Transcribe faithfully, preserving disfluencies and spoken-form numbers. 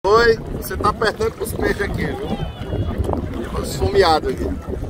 Oi, você tá apertando com os peixes aqui, viu? Esfomeado aqui.